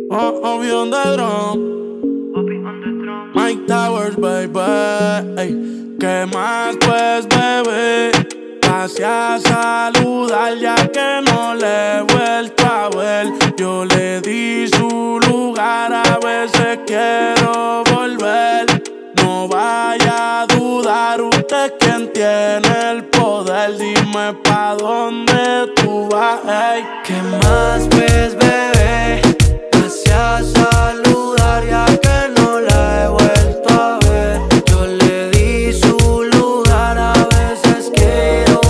Obvio on the drum. Mike Towers, baby. Ey, ¿qué más pues, bebé? Pase a saludar ya que no le he vuelto a ver. Yo le di su lugar, a veces quiero volver. No vaya a dudar, usted quien tiene el poder. Dime pa' dónde tú vas, ey. ¿Qué más pues, bebé? Pase a saludar ya que no la he vuelto a ver. Yo le di su lugar, a veces quiero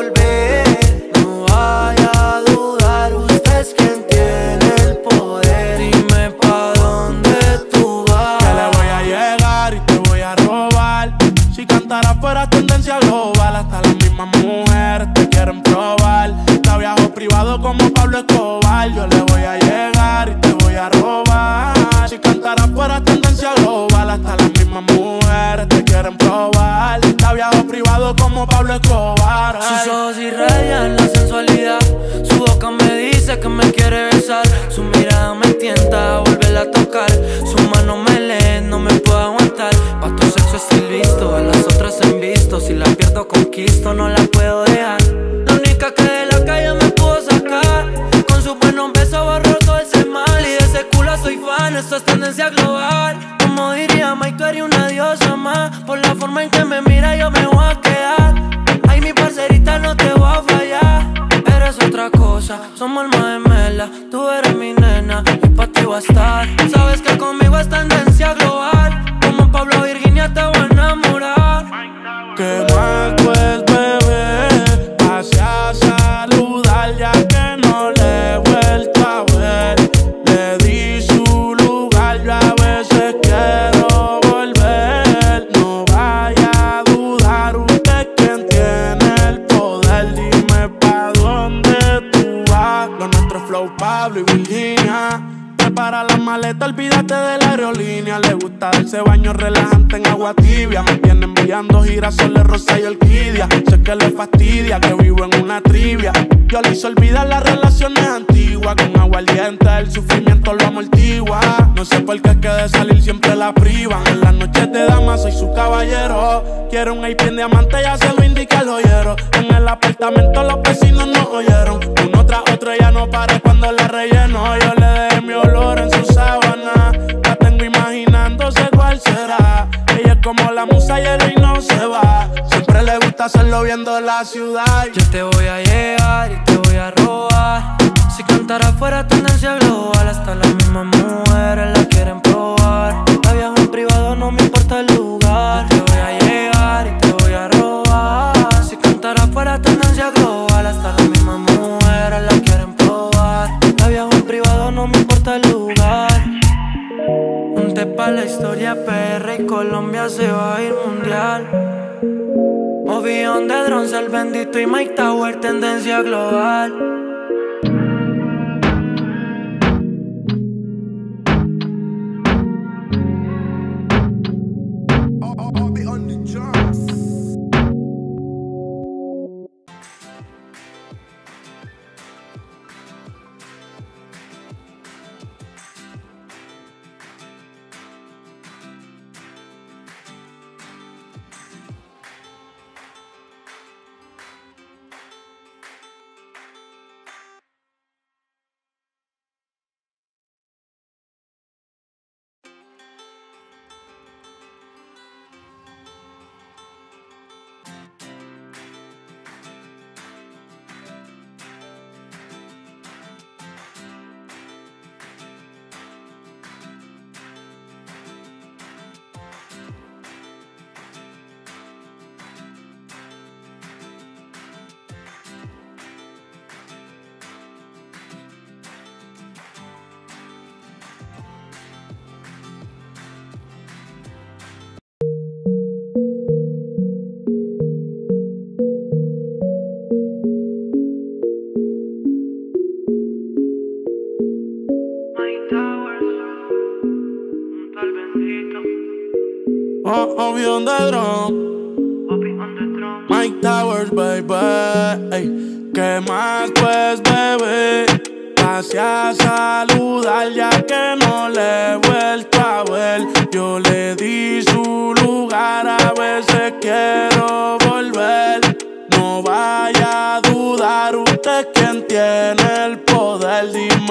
volver. No vaya a dudar, usted es quien tiene el poder. Dime pa' dónde tú vas. Que le voy a llegar y te voy a robar. Si cantara fuera tendencia global, hasta las mismas mujeres te quieren probar. Te viajo privado como Pablo Escobar. Yo le voy a llegar y te voy a robar. Si cantara fuera tendencia global, hasta las mismas mujeres te quieren probar. Te viajo privado como Pablo Escobar. Sus ojos irradian la sensualidad. Su boca me dice que me quiere besar. Su mirada me tienta a volverla a tocar. Su mano me lee, no me puedo aguantar. Pa' tu sexo estoy listo, a las otras en visto. Si la pierdo conquisto, no la puedo dejar. La única que de la calle me pudo sacar. Con su buenos besos borró todo ese mal. Y de ese culo soy fan, esto es tendencia global. Como diría Mike, tú eres una diosa más. Por la forma en que me mira yo me voy a quedar. Ay, mi parcerita, no te voy a fallar. Eres otra cosa, somos alma gemela. Tú eres mi nena y pa' ti voy a estar. Sabes que conmigo es tendencia global. Como Pablo Virginia te voy a enamorar. ¿Qué más pues, bebé? Pase a saludar ya que no le he vuelto a ver. Le di su lugar, yo a veces quiero volver. No vaya a dudar, usted quien tiene el poder. Dime pa' dónde tú vas. Lo nuestro es flow Pablo y Virginia. Prepara la maleta, olvídate de la aerolínea. Le gusta darse baño relajante en agua tibia. Me tiene enviando girasoles, rosa y orquídea. Sé que le fastidia que vivo en una trivia. Yo le hice olvidar las relaciones antiguas. Con aguardiente el sufrimiento lo amortigua. No sé por qué es que de salir siempre la privan. En las noches de dama soy su caballero. Quiero un IP en diamante, ya se lo indica el joyero. En el apartamento los vecinos no oyeron. Uno tras otro ella no para cuando la relleno. Yo le dejé mi olor en su sábana. La tengo imaginándose cuál será. Ella es como la musa y el rey no se va. Siempre le gusta hacerlo viendo la ciudad. Yo te voy a llegar y te voy a robar. Si cantara fuera tendencia global, hasta las mismas mujeres la quieren probar. La viajo en privado, no me importa el lugar. Yo te voy a llegar y te voy a robar. Si cantara fuera tendencia global, hasta las mismas mujeres la quieren probar. La viajo en privado, no me importa el lugar. Un té pa' la historia, PR y Colombia se va a ir mundial. Ovión de drones, el bendito y Mike Tower, tendencia global. Obvio on the drum. Mike Towers, baby. Ey, ¿qué más pues, bebé? Pase a saludar ya que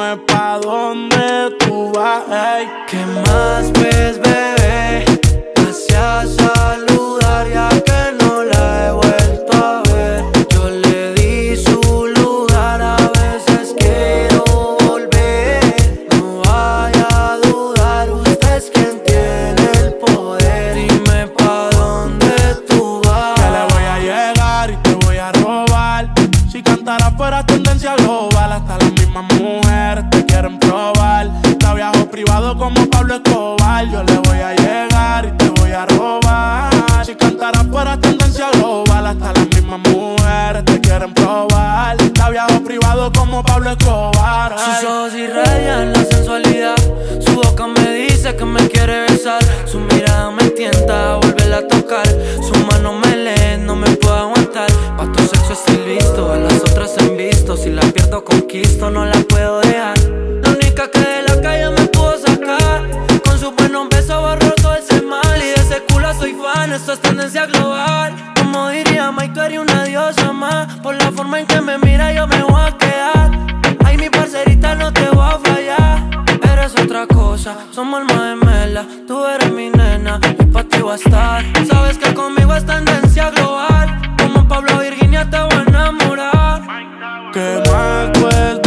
dime pa' dónde tú vas, ey. ¿Qué más ves, bebé? Hacia saludar ya que no la he vuelto a ver. Yo le di su lugar, a veces quiero volver. No vaya a dudar, usted es quien tiene el poder. Dime pa' dónde tú vas. Que le voy a llegar y te voy a robar. Si cantaras fuera tendencia global, hasta las mismas mujeres te quieren probar. Te viajo privado como Pablo Escobar. Yo le voy a llegar y te voy a robar. Si cantaras fuera tendencia global, hasta las mismas mujeres te quieren probar. Te viajo privado como Pablo Escobar. Sus ojos irradian la sensualidad. Su boca me dice que me quiere besar. Su mirada me tienta a volverla a tocar. Sus manos me leen, no me puedo aguantar. Pa' tu sexo estoy listo, a las otras en visto. Si la pierdo conquisto, no la puedo dejar. La única que de la calle me pudo sacar. Con sus buenos besos borró todo ese mal. Y de ese culo soy fan, esto es tendencia global. Como diría Mike, tú eres una diosa más. Por la forma en que me mira yo me voy a quedar. Ay, mi parcerita, no te voy a fallar. Eres otra cosa, somos alma gemela. Tú eres mi nena y pa' ti voy a estar. Sabes que conmigo es tendencia global. Como Pablo Virginia te voy a enamorar. ¿Qué más pues,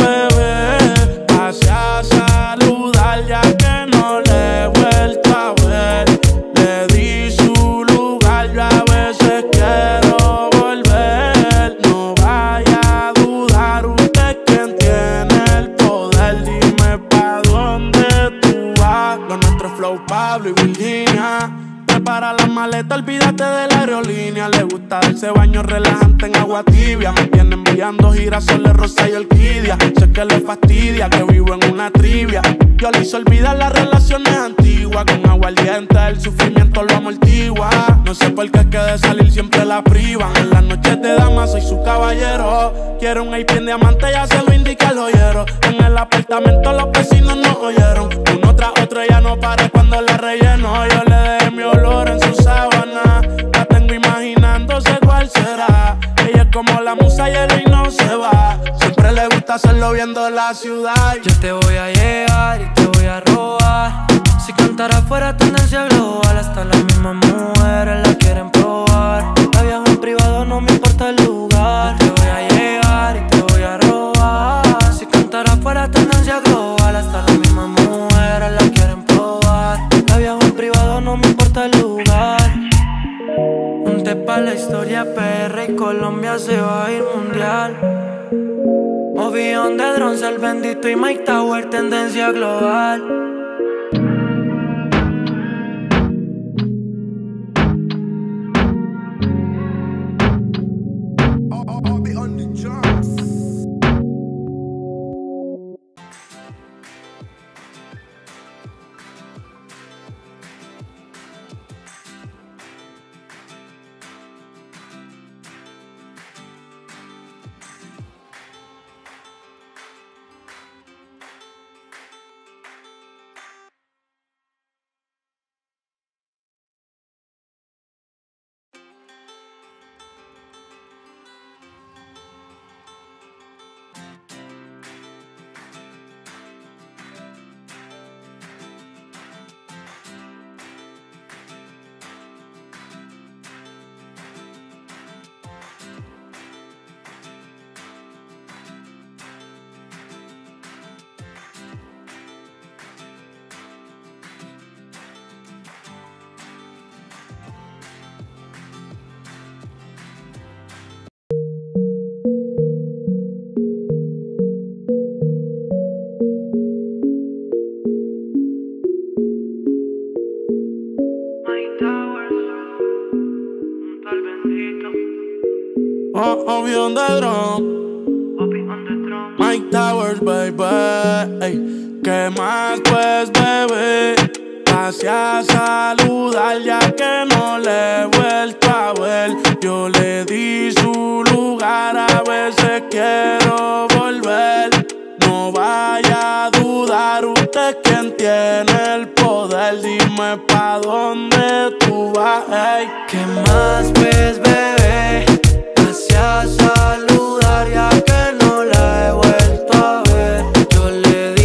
bebé? Hacia saludar ya que no le he vuelto a ver. Le di su lugar, yo a veces quiero volver. No vaya a dudar, usted es quien tiene el poder. Dime pa' dónde tú vas. Lo nuestro es Flow, Pablo y Virginia. Prepara la maleta, olvídate de la aerolínea. Le gusta darse baño relajante en agua tibia. Me tiene enviando girasoles, rosa y orquídea. Sé que le fastidia que vivo en una trivia. Yo le hice olvidar las relaciones antiguas. Con aguardiente el sufrimiento lo amortigua. No sé por qué es que de salir siempre la privan. En las noches de dama soy su caballero. Quiero un IP en diamante, ya se lo indica el joyero. En el apartamento los vecinos no oyeron. Uno tras otro ella no para cuando la relleno. Yo le dejé mi olor en su sábana. La tengo imaginándose cuál será. Ella es como la musa, llega y no se va. Siempre le gusta hacerlo viendo la ciudad. Yo te voy a llegar y te voy a robar. Si cantara fuera tendencia global, hasta las mismas mujeres la quieren probar. La viajo en privado, no me importa el lugar. Yo te voy a llegar y te voy a robar. Si cantara fuera tendencia global, hasta las mismas mujeres la quieren probar. La viajo en privado, no me importa el lugar. Un té pa' la historia, PR y Colombia se va a ir mundial. Movión de drones, el bendito y Mike Tower, tendencia global. Movión de drone, Mike Towers, baby. Ey, ¿qué más pues, bebé? Hacia saludar ya que no le he vuelto a ver. Yo le di su lugar, a veces quiero volver. No vaya a dudar, usted es quien tiene el poder. Dime pa' dónde tú vas, ey. ¿Qué más ves, bebé? Hacia saludar ya que no la he vuelto a ver. Yo le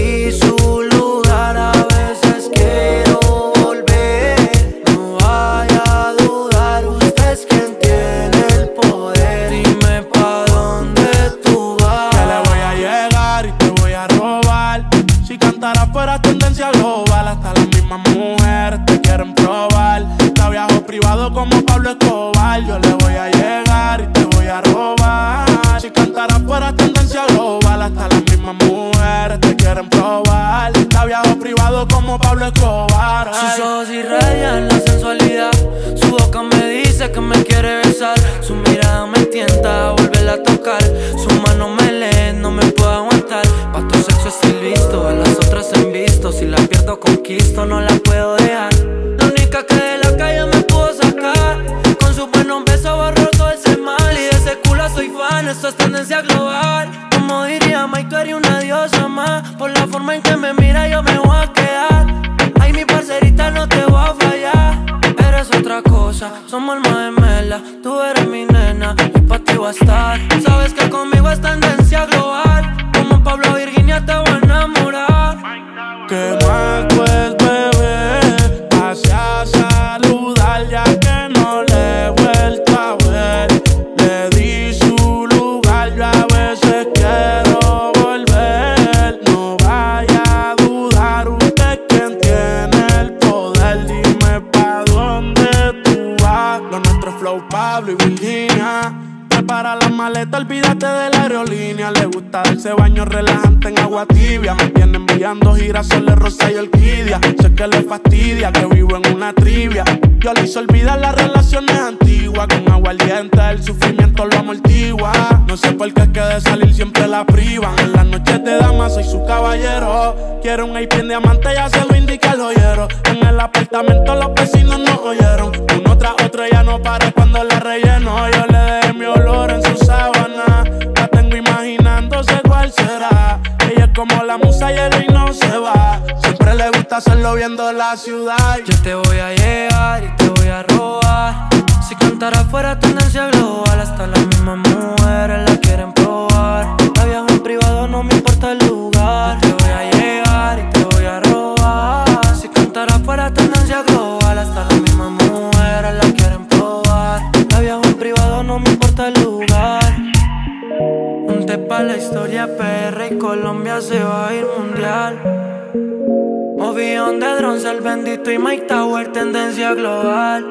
tendencia global. Hasta las mismas mujeres te quieren probar. Te viajo privado como Pablo Escobar. Yo le voy a llegar y te voy a robar. Si cantaras fuera tendencia global. Hasta las mismas mujeres te quieren probar. Te viajo privado como Pablo Escobar. Sus ojos irradian la sensualidad. Su boca me dice que me quiere besar. Su mirada me tienta a volverla a tocar. Su mano me lee, no me puedo aguantar. Pa' tu sexo estoy listo, a las otras he visto. Si la pierdo conquisto, no la puedo dejar. La única que de la calle me pudo sacar. Con su buenos besos borró todo ese mal. Y de ese culo soy fan, esto es tendencia global. Como diría Mike, tú eres una diosa más. Por la forma en que me mira yo me voy a quedar. Ay, mi parcerita, no te voy a fallar. Eres otra cosa, somos alma gemela. Tú eres mi nena y pa' ti voy a estar. Sabes que conmigo es tendencia global. Como Pablo Virginia te voy a enamorar. ¿Qué más pues, bebé? Pase a saludar ya que no le he vuelto a ver. Le di su lugar, yo a veces quiero volver. No vaya a dudar, usted quien tiene el poder. Dime pa' dónde tú vas. Lo nuestro es Flow, Pablo y Virginia. Prepara la maleta, olvídate de la aerolínea. Le gusta darse baño relajante en agua tibia. Me viene enviando girasoles, rosa y orquídea. Sé que le fastidia que vivo en una trivia. Yo le hice olvidar las relaciones antiguas. Con aguardiente el sufrimiento lo amortigua. No sé por qué es que de salir siempre la privan. En las noches de dama soy su caballero. Quiere un IP en diamante, ya se lo indica el joyero. En el apartamento los vecinos no oyeron. Uno tras otro ya no para cuando la relleno. Yo le dejé mi olor en su sábana. La tengo imaginándose cuál será. Ella es como la musa, llega y no se va. Siempre le gusta hacerlo viendo la ciudad. Yo te voy a llegar y te voy a robar. Si cantara fuera tendencia global. Hasta las mismas mujeres la quieren probar. La viajo en privado, no me importa el lugar. Yo te voy a llegar y te voy a robar. Si cantara fuera tendencia global. Hasta las mismas mujeres la quieren probar. La viajo en privado, no me importa el lugar. Un té pa' la historia, PR y Colombia se va a ir mundial. Ovión de Drones, el bendito y Mike Tower, tendencia global.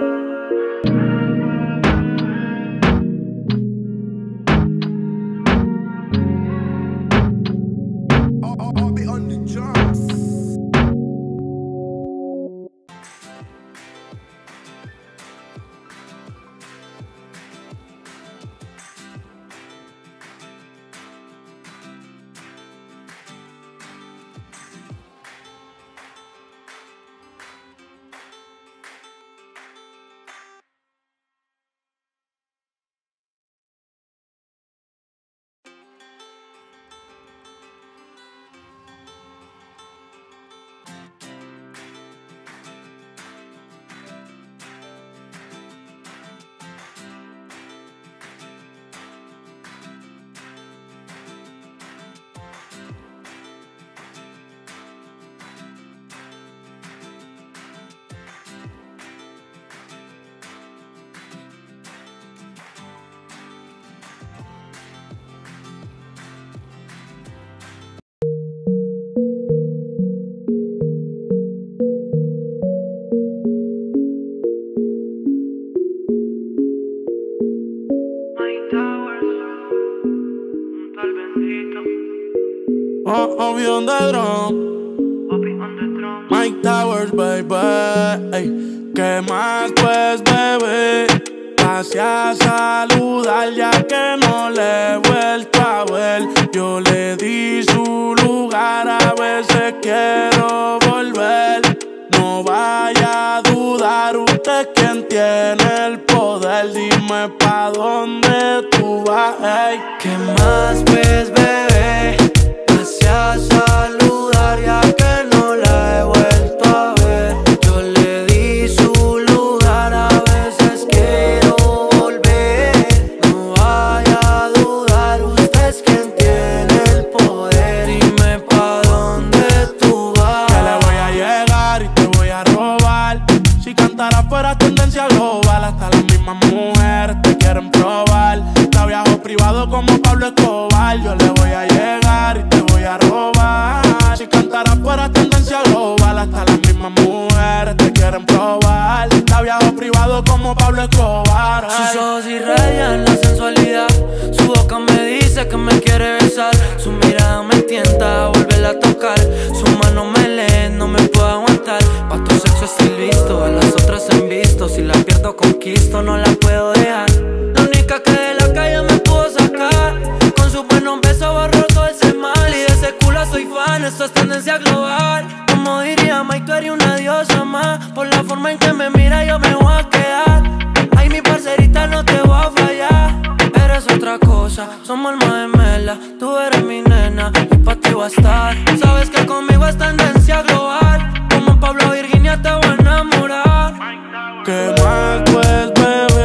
Ovión de Drone, Mike Towers, baby. Ey, ¿qué más pues, bebé? Pase a saludar ya que no le he vuelto a ver. Yo le di su lugar, a veces quiero volver. No vaya a dudar, usted es quien tiene el poder. Dime pa' dónde tú vas, ey. ¿Qué más ves, bebé? Pase a saludar ya que no la he vuelto a ver. Yo le di su lugar, a veces quiero volver. No vaya a dudar, usted es quien tiene el poder. Dime pa' dónde tú vas. Que le voy a llegar y te voy a robar. Si cantara fuera tendencia global. Hasta las mismas mujeres te quieren probar. Te viajo privado como Pablo Escobar. Yo le voy a hasta las mismas mujeres te quieren probar. La viajo privado como Pablo Escobar. Sus ojos irradian la sensualidad, su boca me dice que me quiere besar, su mirada me tienta a volverla a tocar, su mano me lee, no me puedo aguantar. Pa' tu sexo estoy listo, a las otras en visto, si la pierdo conquisto, no la puedo dejar. La única que de la calle me pudo sacar, con su buenos besos borró todo ese mal. Y de ese culo soy fan, esto es tendencia global. Como diría Mike, tú eres una diosa más, por la forma en que me mira yo me voy a quedar. Ay, mi parcerita, no te voy a fallar. Eres otra cosa, somos alma gemela, tú eres mi nena y pa' ti voy a estar. Sabes que conmigo es tendencia global, como Pablo Virginia te voy a enamorar. ¿Qué más pues,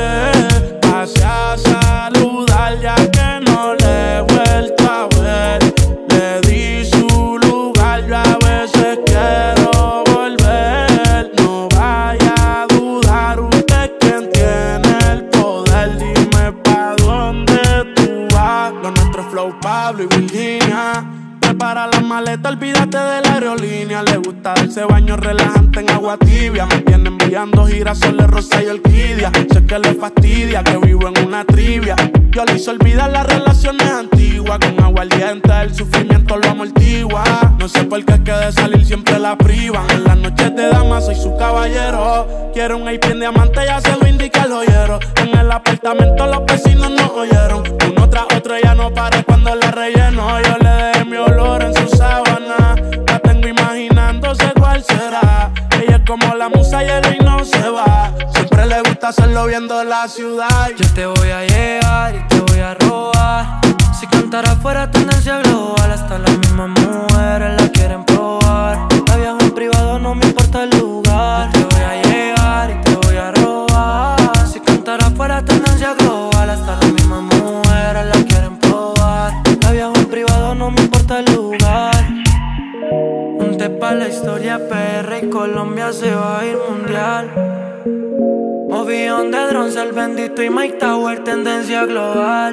bebé? Pase a saludar ya que no le he vuelto a ver. Le di su lugar, yo a veces quiero volver. No vaya a dudar, usted quien tiene el poder. Dime pa' dónde tú vas. Lo nuestro es Flow, Pablo y Virginia. Prepara la maleta, olvídate de la aerolínea. Le gusta darse baño relajante en agua tibia. Me tiene enviando girasoles, rosa y orquídea. Sé que le fastidia que vivo en una trivia. Yo le hice olvidar las relaciones antiguas. Con aguardiente el sufrimiento lo amortigua. No sé por qué es que de salir siempre la privan. En las noches de dama soy su caballero. Quiero un IP en diamante, ya se lo indica el joyero. En el apartamento los vecinos nos oyeron. Uno tras otro ya no para cuando la relleno. Yo le dejé mi olor en su sábana. La tengo imaginándose cuál será. Ella es como la musa, llega y no se va. Siempre le gusta hacerlo viendo la ciudad. Yo te voy a llegar y te voy a robar. Si cantara fuera tendencia global, hasta las mismas mujeres la quieren probar. La viajo en privado, no me importa el lugar. Yo te voy a llegar y te voy a robar. Si cantara fuera tendencia global, hasta las mismas mujeres la quieren probar. La viajo en privado, no me importa el lugar. Un té pa' la historia, PR y Colombia se va a ir mundial. Movillón de drones, el bendito y Mike Tower, tendencia global.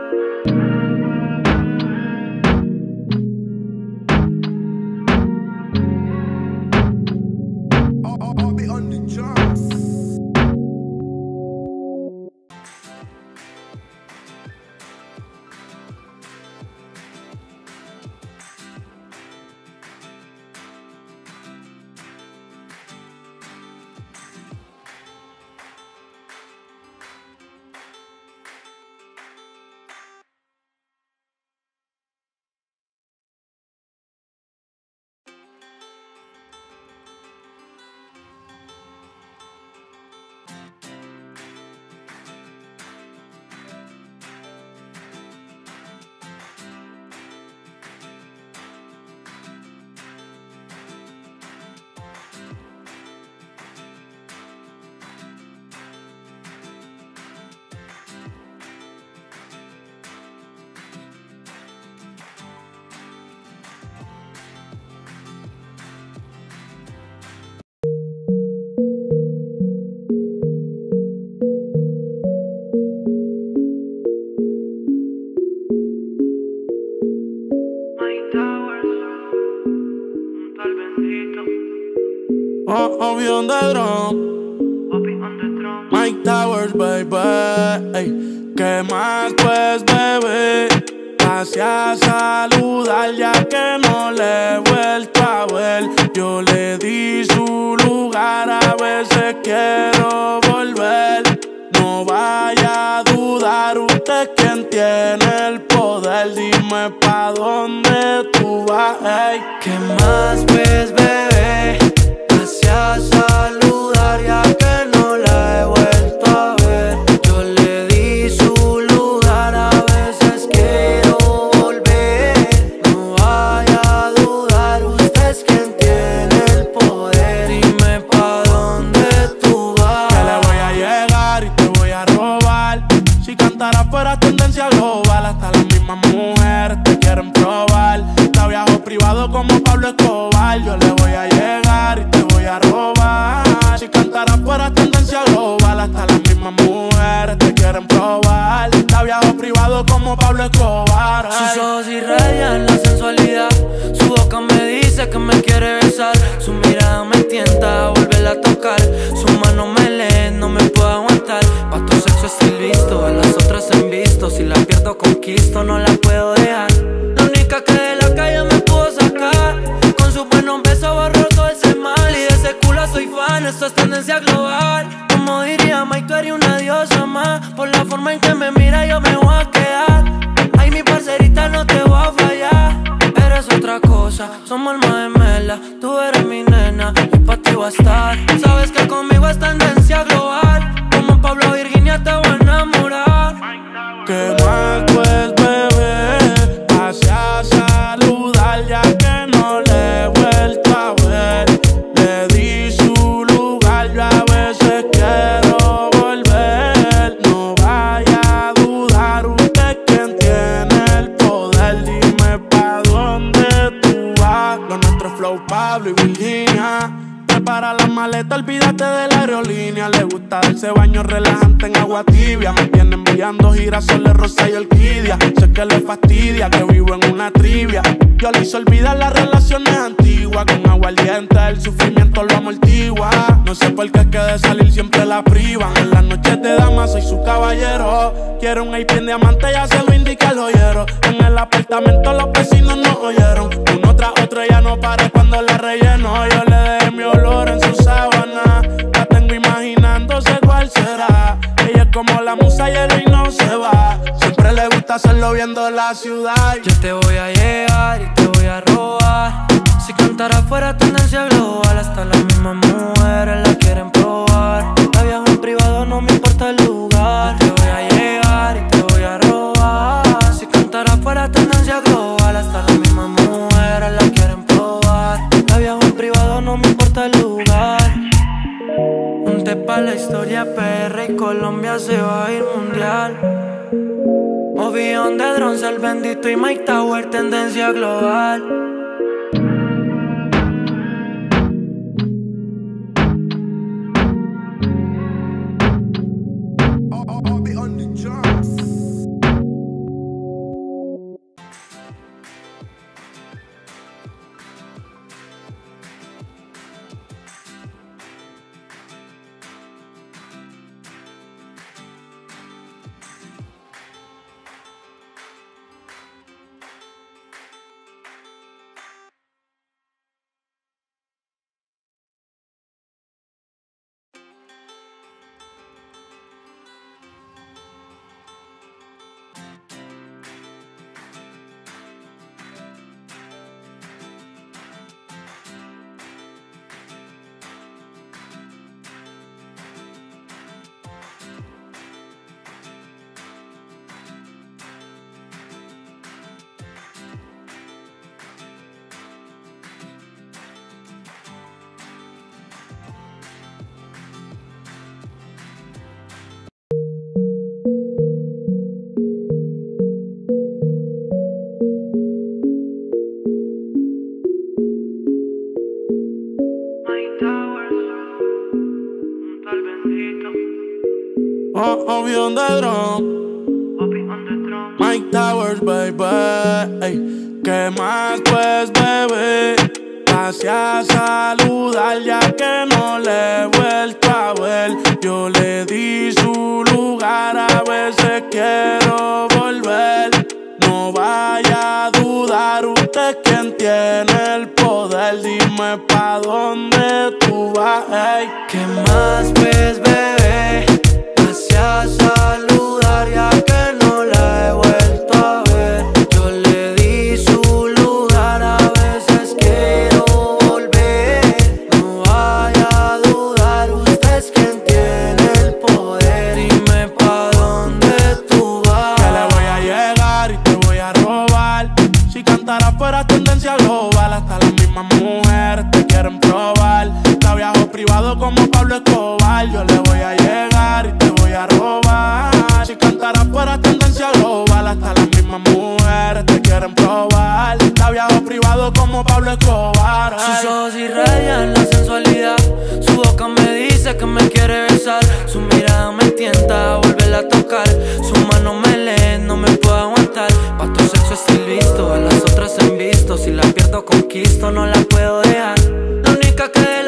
On the drum, Mike Towers, baby. Ey, ¿qué más pues, bebé? Pase a saludar ya que no le he vuelto a ver. Yo le di su lugar, a veces quiero volver. No vaya a dudar, usted quien tiene el poder. Dime pa' dónde tú vas, ey. ¿Qué más pues, bebé? Pase a saludar ya que no la he vuelto a ver. Yo le di su lugar, a veces quiero volver. No vaya a dudar, usted es quien tiene el poder. Dime pa' dónde tú vas. Que le voy a llegar y te voy a robar. Si cantara fuera tendencia global, hasta las mismas mujeres te quieren probar. La viajo privado como Pablo Escobar. Yo le voy a mirada me tienta a volverla a tocar. Su mano me lee, no me puedo aguantar. Pa' tu sexo estoy listo, a las otras en visto. Si la pierdo conquisto, no la puedo dejar. La única que de la calle me pudo sacar. Con su buenos besos borró todo ese mal. Y de ese culo soy fan, esto es tendencia global. Como diría Mike, tú eres una diosa más. Por la forma en que me mira yo me voy a quedar. Ay, mi parcerita, no te voy a fallar. Eres otra cosa, somos alma gemela. Tú eres mi nena y pa' ti voy a estar. Sabes que conmigo es tendencia global. Como Pablo Virginia te voy a enamorar. ¿Qué más pues, bebé? Pase a saludar ya que no le he vuelto a ver. Le di su lugar, yo a veces quiero volver. No vaya a dudar, usted quien tiene el poder. Dime pa' dónde tú vas. Lo nuestro es Flow, Pablo y Virginia. Prepara la maleta, olvídate de la aerolínea. Le gusta darse baño relajante en agua tibia. Me tiene enviando girasoles, rosa y orquídea. Sé que le fastidia que vivo en una trivia. Yo le hice olvidar las relaciones antiguas. Con aguardiente el sufrimiento lo amortigua. No sé por qué es que de salir siempre la privan. En las noches de dama soy su caballero. Quiero un IP en diamante, ya se lo indica el joyero. En el apartamento los vecinos no oyeron. Uno tras otro ella no para cuando la relleno. Yo le dejé mi olor en su sábana. La tengo imaginándose cuál será. Ella es como la musa y el rey no se va. Siempre le gusta hacerlo viendo la ciudad. Yo te voy a llegar y te voy a robar. Si cantara fuera tendencia global. Hasta las mismas mujeres la quieren probar. La viajo en privado, no me importa el lugar. Yo te voy a llegar y te voy a robar. Si cantara fuera tendencia global. Hasta las mismas mujeres la quieren probar. La viajo en privado, no me importa el lugar. Un té pa' la historia, PR y Colombia se va a ir mundial. Movión de drones, el bendito y Mike Tower, tendencia global. Movión de drone, Mike Towers, baby. Ey, ¿qué más pues, bebé? Pase a saludar ya que no le he vuelto a ver. Yo le di su lugar, a veces quiero volver. No vaya a dudar, usted quien tiene el poder. Dime pa' dónde tú vas, ey. ¿Qué más pues, bebé? Pase a saludar ya que no la he vuelto a ver. Yo le di su lugar, a veces quiero volver. No vaya a dudar, usted es quien tiene el poder. Dime pa' dónde tú vas. Que le voy a llegar y te voy a robar. Si cantara fuera tendencia global. Hasta las mismas mujeres te quieren probar. La viajo privado como Pablo Escobar. Yo le voy a llegar y te voy a robar. Si cantara fuera tendencia global. Hasta las mismas mujeres te quieren probar. La viajo privado como Pablo Escobar. Sus ojos irradian la sensualidad. Su boca me dice que me quiere besar. Su mirada me tienta a volverla a tocar. Su mano me lee, no me puedo aguantar. Pa' tu sexo estoy listo, a las otras en visto. Si la pierdo conquisto, no la puedo dejar. La única que de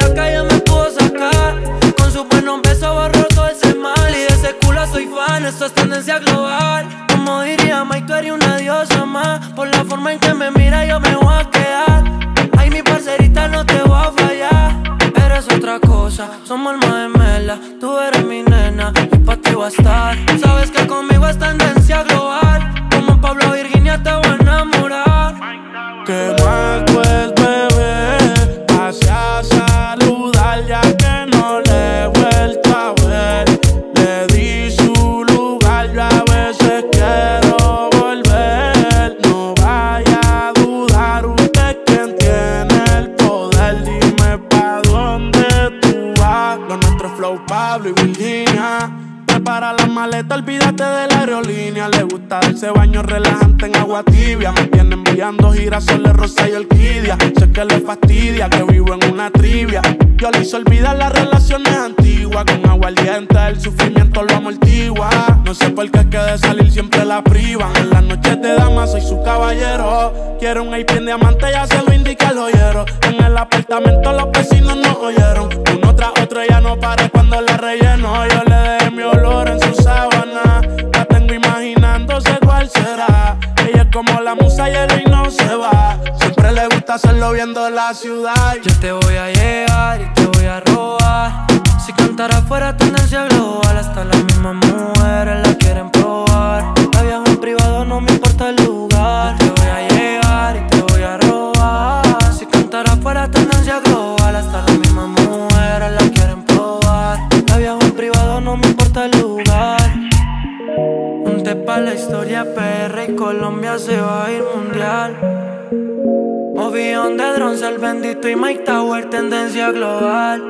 cosa, somos alma gemela. Tú eres mi nena y pa' ti voy a estar. Sabes que conmigo es tendencia global. Como Pablo Virginia te voy a enamorar. ¿Qué más pues, bebé? Pase a saludar ya que no le he vuelto a ver. Le di su lugar, yo a veces quiero volver. No vaya a dudar, usted quien tiene el poder. Dime pa' dónde tú vas. Lo nuestro es flow, Pablo y Virginia. Prepara la maleta, olvídate de la aerolínea. Le gusta darse baño relajante en agua tibia. Me tiene enviando girasoles, rosa y orquídea. Sé que le fastidia que vivo en una trivia. Yo le hice olvidar las relaciones antiguas. Con aguardiente el sufrimiento lo amortigua. No sé por qué es que de salir siempre la privan. En las noches de dama soy su caballero. Quiero un IP en diamante, ya se lo indica el joyero. En el apartamento los vecinos no oyeron. Uno tras otro ella no para cuando la relleno. Yo le dejé mi olor en su sábana. La tengo imaginándose cuál será. Ella es como la musa y el rey no se va. Siempre le gusta hacerlo viendo la ciudad. Yo te voy a llegar y te voy a robar. Si cantara fuera tendencia global, hasta las mismas mujeres la quieren probar. La viajo en privado, no me importa el lugar. Yo te voy a llegar y te voy a robar. Si cantara fuera tendencia global, hasta las mismas mujeres la quieren probar. La viajo en privado, no me importa el lugar. Un té pa' la historia, PR y Colombia se va a ir mundial. Movión de drones, el bendito y Mike Tower, tendencia global.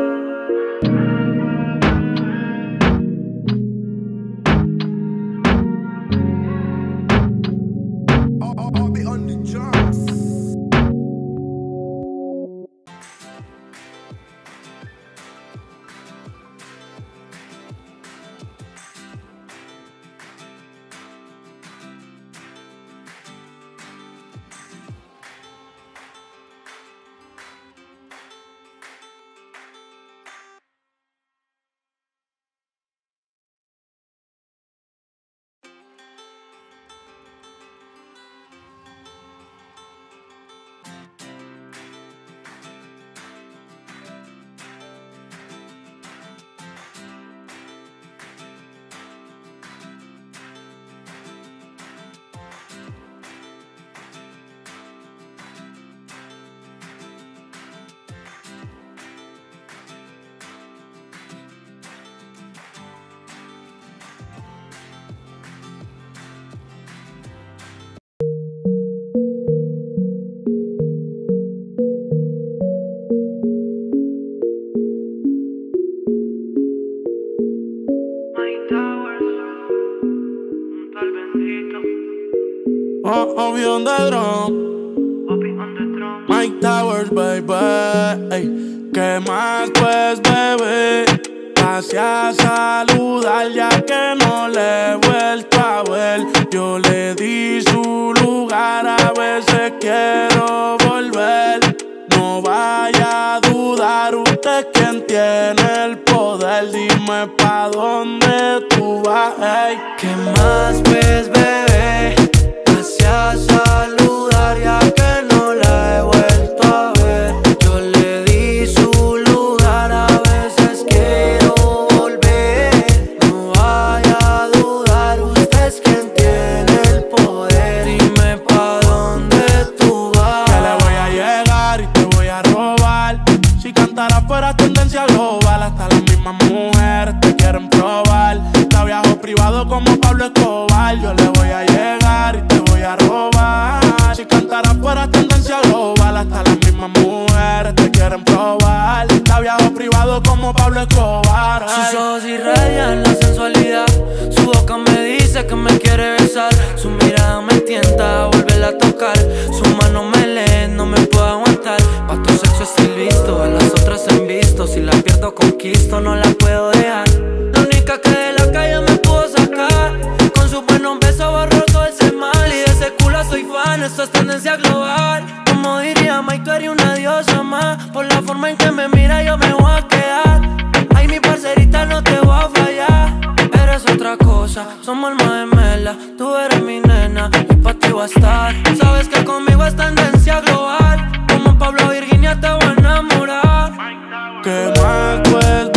Movión de drone, Mike Towers, baby. Ey, ¿qué más pues, bebé? Pase a saludar ya que no le he vuelto a ver. Yo le di su lugar, a veces quiero volver. No vaya a dudar, usted quien tiene el poder. Dime pa' dónde tú vas, ey. ¿Qué más pues, bebé? Pase a saludar ya que no la he vuelto a ver. Yo le di su lugar, a veces quiero volver. No vaya a dudar, usted es quien tiene el poder. Dime pa' dónde tú vas. Que le voy a llegar y te voy a robar. Si cantara fuera tendencia global, hasta las mismas mujeres te quieren probar. La viajo privado como Pablo Escobar. Yo le voy a llegar y te voy a robar. Si cantara fuera tendencia global, hasta las mismas mujeres te quieren probar. La viajo privado como Pablo Escobar. Sus ojos irradian la sensualidad. Su boca me dice que me quiere besar. Su mirada me tienta a volverla a tocar. Sus manos me leen, no me puedo aguantar. Pa' tu sexo estoy listo, a las otras he visto. Si la pierdo conquisto, no la puedo dejar. La única que de la calle me pudo sacar. Con sus buenos besos borró todo ese mal. Y de ese culo soy fan, esto es tendencia global. Como diría Mike, tú eres una diosa más. Por la forma en que me mira yo me voy a quedar. Ay, mi parcerita, no te voy a fallar. Eres otra cosa, somos alma gemela. Tú eres mi nena y pa' ti voy a estar. Sabes que conmigo es tendencia global. Como Pablo Virginia te voy a enamorar. ¿Qué más pues,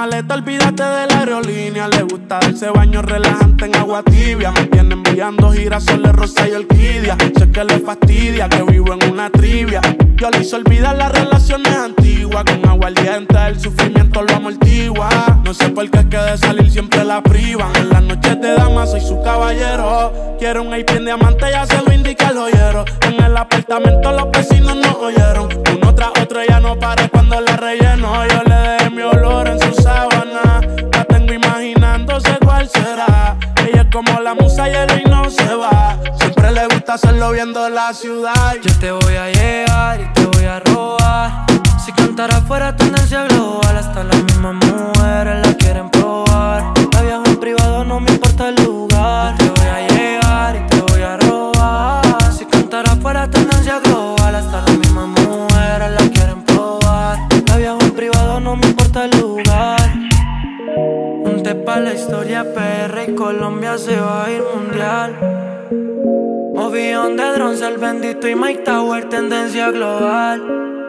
maleta, olvídate de la aerolínea. Le gusta darse baño relajante en agua tibia. Me tiene enviando girasoles, rosa y orquídea. Sé que le fastidia que vivo en una trivia. Yo le hice olvidar las relaciones antiguas. Con aguardiente el sufrimiento lo amortigua. No sé por qué es que de salir siempre la privan. En las noches de dama soy su caballero. Quiero un IP en diamante, ya se lo indica el joyero. En el apartamento los vecinos no oyeron. Uno tras otro ya no para cuando la relleno. Yo le dejé mi olor en su sábana. La tengo imaginándose cuál será. Ella es como la musa y no se va. Siempre le gusta hacerlo viendo la ciudad. Yo te voy a llegar y te voy a robar. Si cantar afuera tendencia global. Hasta las mismas mujeres la quieren probar. La viajo en privado, no me importa el lugar. Yo te voy a llegar y te voy a robar. Si cantar afuera tendencia global. Hasta las mismas mujeres la quieren probar. La viajo en privado, no me importa el lugar. Un té pa' la historia, PR y Colombia se va a ir mundial. Ovión de drones, el bendito y Mike Tower, tendencia global.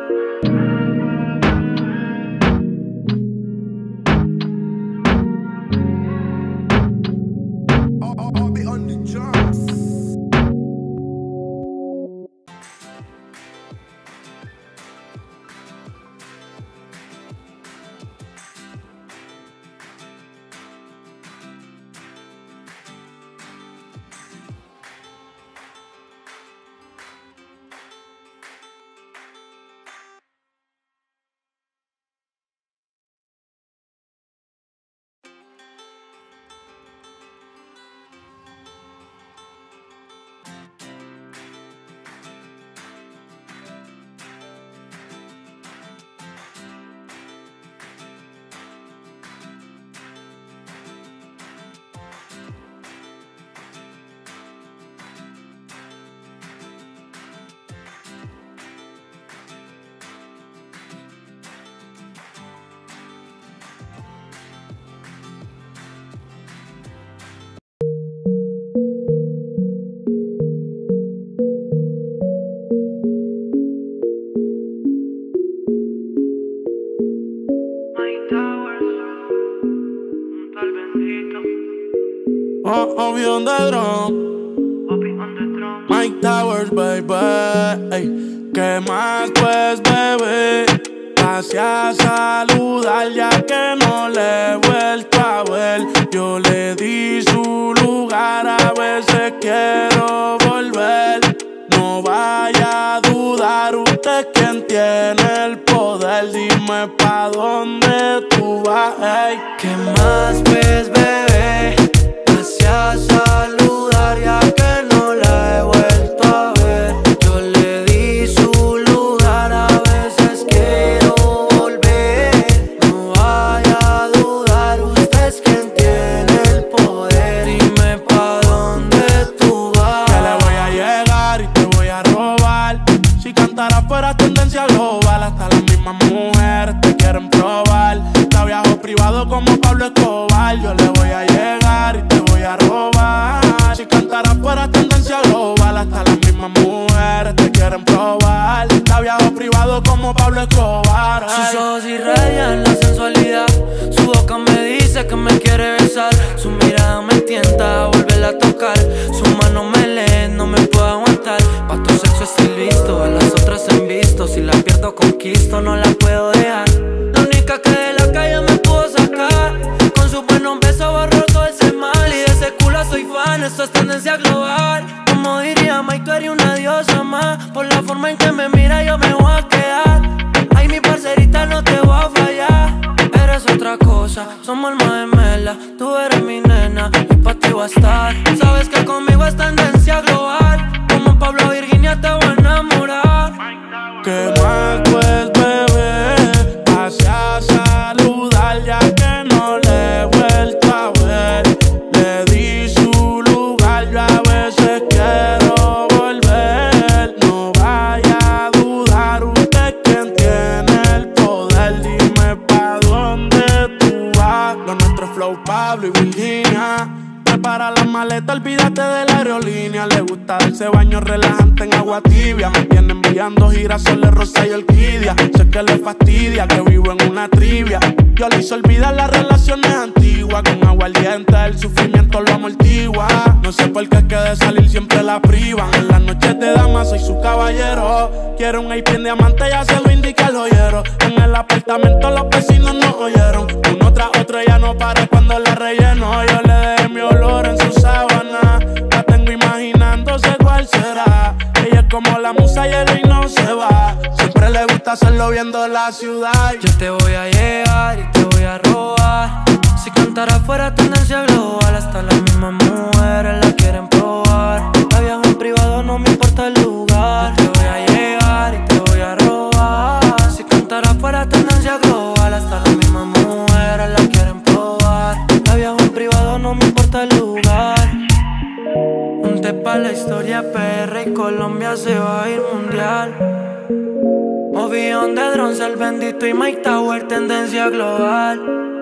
Ovión de drone, Mike Towers, baby. Ey, ¿qué más pues, bebé? Pase a saludar ya que no le he vuelto a ver. Yo le di su lugar, a veces quiero volver. No vaya a dudar, usted es quien tiene el poder. Dime pa' dónde tú vas, ey. ¿Qué más pues, bebé? Pase a saludar ya que no la he vuelto a ver. Yo le di su lugar, a veces quiero volver. No vaya a dudar, usted es quien tiene el poder. Dime pa' dónde tú vas. Que le voy a llegar y te voy a robar. Si cantar afuera tendencia global. Hasta las mismas mujeres te quieren probar. Te viajo privado como Pablo Escobar. Yo le voy a llegar y te voy a robar. Si cantar afuera tendencia global. Hasta las mismas mujeres te quieren probar. Te viajo privado como Pablo Escobar. Sus ojos irradian la sensualidad. Su boca me dice que me quiere besar. Su mirada me tienta a volverla a tocar. Su mano me lee, no me puedo aguantar. Pa' tu sexo estoy listo, a las otras he visto. Si la pierdo conquisto, no la puedo dejar. La única que de la calle me pudo sacar. Con su buenos besos borró todo ese mal. Y de ese culo soy fan, esto es tendencia global. Como diría Mike, tú eres una diosa más. Por la forma en que me mira yo me voy a quedar. Ay, mi parcerita, no te voy a fallar. Eres otra cosa, somos alma gemela. Tú eres mi nena y pa' ti voy a estar. Sabes que conmigo es tendencia global. Como Pablo Virginia te voy a enamorar. ¿Qué más pues, bebé? Pase a saludar ya que no le he vuelto a ver. Le di su lugar, yo a veces quiero volver. No vaya a dudar, usted es quien tiene el poder. Dime pa' dónde tú vas. Lo nuestro es Flow, Pablo y Virginia. Prepara la maleta, olvídate de la aerolínea. Virginia. Le gusta darse baño relajante en agua tibia. Me tiene enviando girasoles, rosa y orquídea. Sé que le fastidia que vivo en una trivia. Yo le hice olvidar las relaciones antiguas. Con aguardiente el sufrimiento lo amortigua. No sé por qué es que de salir siempre la privan. En las noches de dama soy su caballero. Quiero un IP en diamante, ya se lo indica el joyero. En el apartamento los vecinos nos oyeron. Uno tras otro ella no para cuando la relleno. Yo le dejé mi olor en su sábana. La tengo imaginándose cuál será. Ella es como la musa llega y no se va. Siempre le gusta hacerlo viendo la ciudad. Yo te voy a llegar y te voy a robar. Si cantara fuera tendencia global, hasta las mismas mujeres la quieren probar. La viajo en privado, no me importa el lugar. Yo te voy a llegar y te voy a robar. Si cantara fuera tendencia global, hasta las mismas mujeres la quieren probar. La viajo en privado, no me importa el lugar. Un té pa' la historia, PR y Colombia se va a ir mundial. Movillón de drones, el bendito y Mike Tower, tendencia global.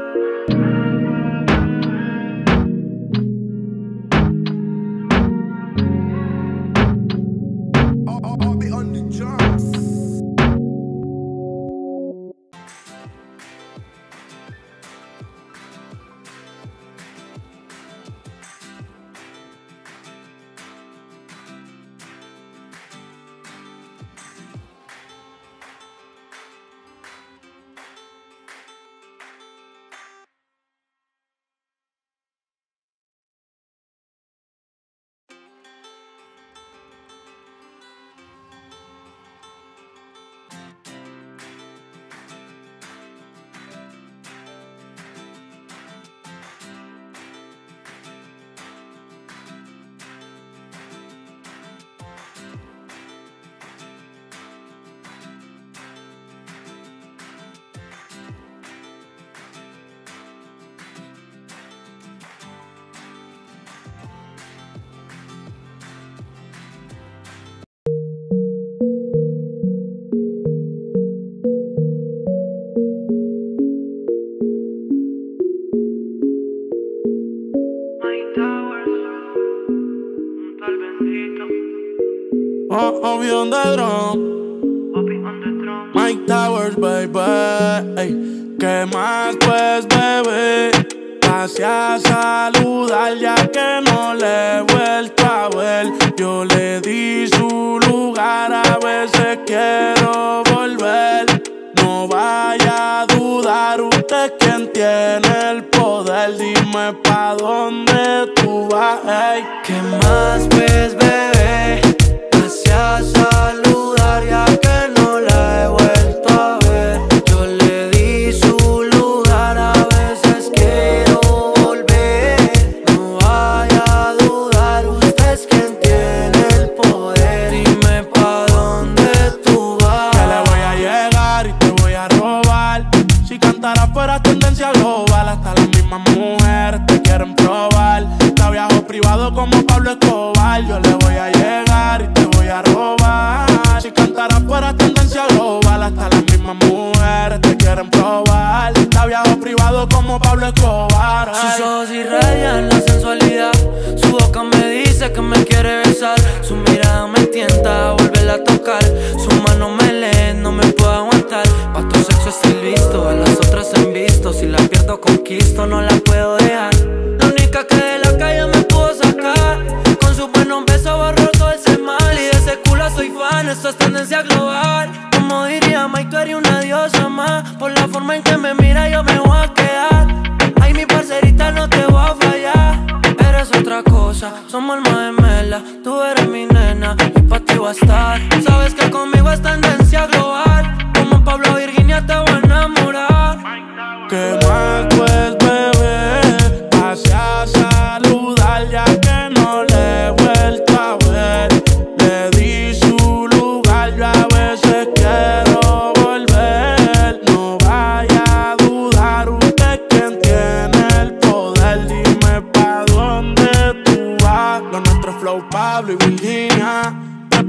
On the drum, Mike Towers, baby. Ey, ¿qué más pues, bebé? Pase a saludar ya que no le he vuelto a ver. Yo le di su lugar, a veces quiero volver. No vaya a dudar, usted es quien tiene el poder. Dime pa' dónde tú vas, ey. ¿Qué más pues, bebé? A saludar ya que no la he vuelto a ver. Yo le di su lugar, a veces quiero volver. No vaya a dudar, usted es quien tiene el poder. Dime pa' dónde tú vas. Que le voy a llegar y te voy a robar. Si cantara fuera tendencia global, hasta las mismas mujeres te quieren probar. Te viajo privado como Pablo Escobar. Yo le voy a llegar y te voy a robar. Si cantara fuera tendencia global, hasta las mismas mujeres te quieren probar. Te viajo privado como Pablo Escobar. Sus ojos irradian la sensualidad. Su boca me dice que me quiere besar. Su mirada me tienta a volverla a tocar. Su mano me lee, no me puedo aguantar. Pa' tu sexo estoy listo, a las otras en visto. Si la pierdo conquisto, no la puedo dejar. La única que de la calle me pudo sacar. Con su buenos besos borró todo ese mal. Y de ese culo soy fan, esto es tendencia global. Como diría Mike, tú eres una diosa más. Por la forma en que me mira yo me voy a quedar. Ay, mi parcerita, no te voy a fallar. Eres otra cosa, somos alma gemela. Tú eres mi nena y pa' ti voy a estar. Sabes que conmigo es tendencia global. Como Pablo Virginia te voy a enamorar. ¿Qué más pues, bebé? Pase a saludar ya que no le he vuelto a ver. Le di su lugar, yo a veces quiero volver. No vaya a dudar, usted es quien tiene el poder. Dime pa' dónde tú vas. Lo nuestro es Flow, Pablo y Virginia. Prepara la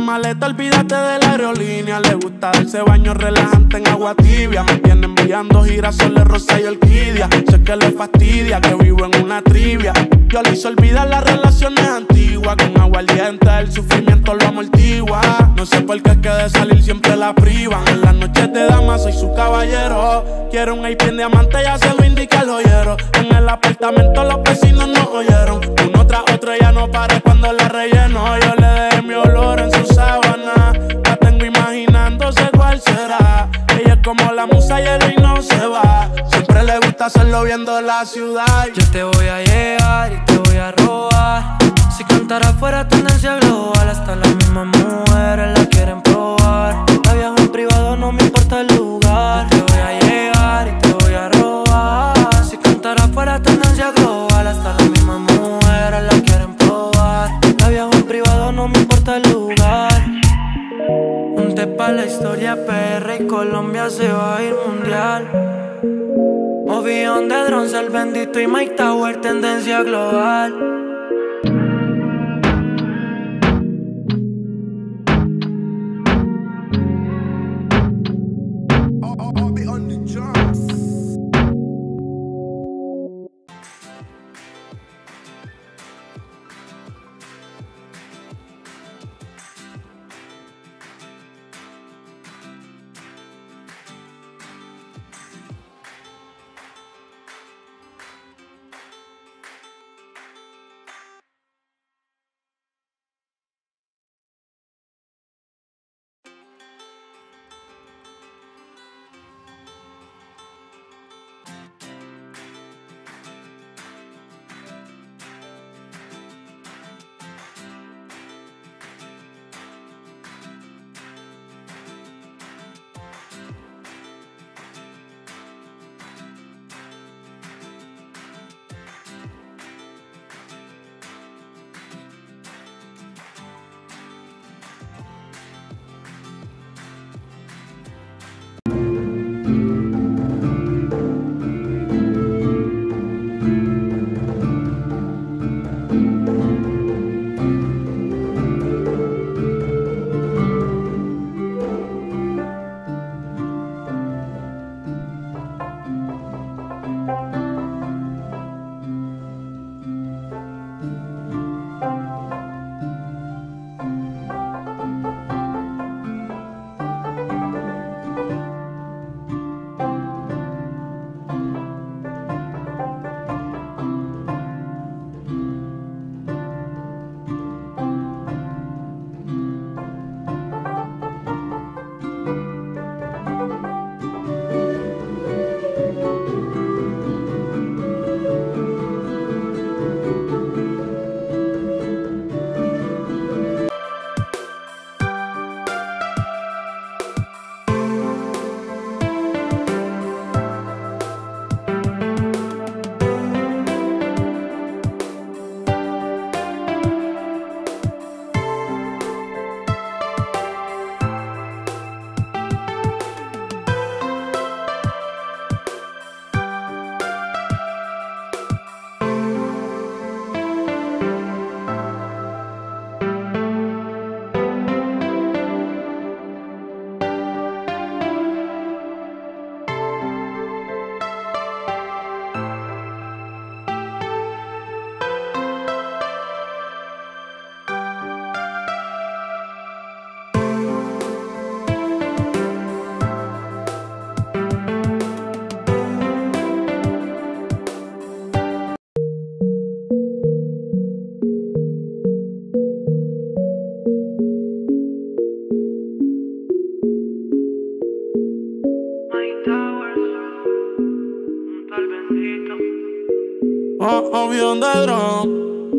maleta, olvídate de la aerolínea. Le gusta darse baño relajante en agua tibia. Me tiene enviando girasoles, rosa y orquídea. Sé que le fastidia que vivo en una trivia. Yo le hice olvidar las relaciones antiguas. Con aguardiente el sufrimiento lo amortigua. No sé por qué es que de salir siempre la privan. En las noches de dama soy su caballero. Quiero un IP en diamante, ya se lo indica el joyero. En el apartamento los vecinos no oyeron. Uno tras otro ella no para cuando la relleno. Yo le dejé mi olor en su sábana. La tengo imaginándose cuál será. Ella es como la musa y el no se va. Siempre le gusta hacerlo viendo la ciudad. Yo te voy a llegar y te voy a robar. Si cantara fuera tendencia global, hasta las mismas mujeres la quieren probar. La viajo en privado, no me importa el lugar. Yo te voy a llegar y te voy a robar. Si cantara fuera tendencia global, hasta las mismas mujeres la quieren probar. La viajo en privado, no me importa el lugar. Un té pa' la historia, PR y Colombia se va a ir mundial. Movión de drones, el bendito y Mike Tower, tendencia global. Movión de drone,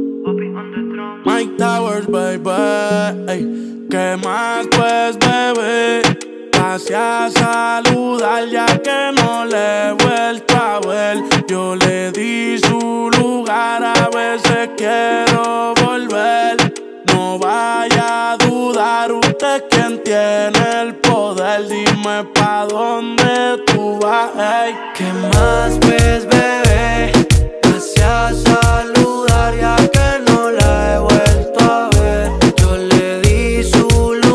Mike Towers, baby. Ey, ¿qué más pues, bebé? Pase a saludar ya que no le he vuelto a ver. Yo le di su lugar, a veces quiero volver. No vaya a dudar, usted es quien tiene el poder. Dime pa' dónde tú vas, ey. ¿Qué más pues, bebé? Pase a saludar ya que no la he vuelto a ver. Yo le di su lugar.